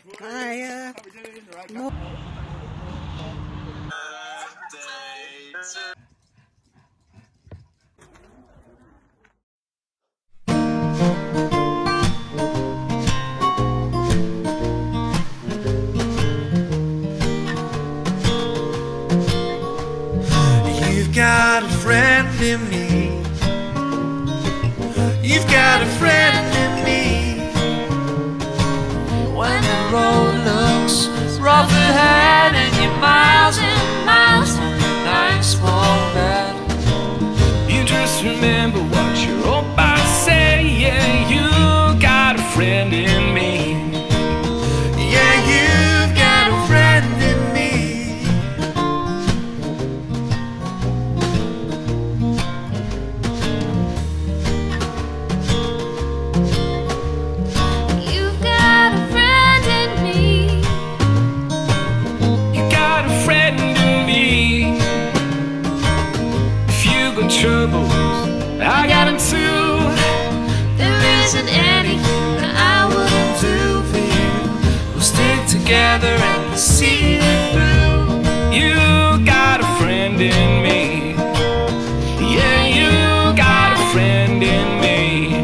Kaya mo. You've got a friend in me. You've got a friend in me. When the road looks rough ahead and you're miles and miles from a nice warm bed, you just remember what your old boss said. Yeah, you got a friend in me. Yeah, you've got a friend in me. You've got a friend in me. You got a friend in me. If you got troubles, I got them too. There isn't anything that I wouldn't do for you. We'll stick together and we'll see it through. You got a friend in me. Yeah, you got a friend in me.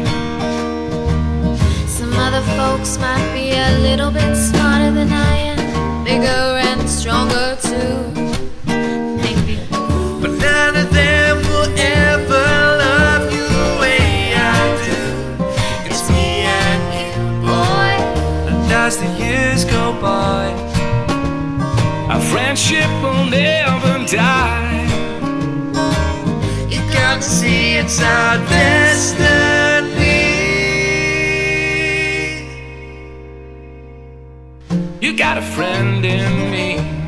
Some other folks might be a little bit smarter than I am, bigger and stronger too. Maybe. But none of them will ever love you the way I do. It's me and you, boy. And as the years go by, our friendship will never die. You got to see it's our destiny. You got a friend in me.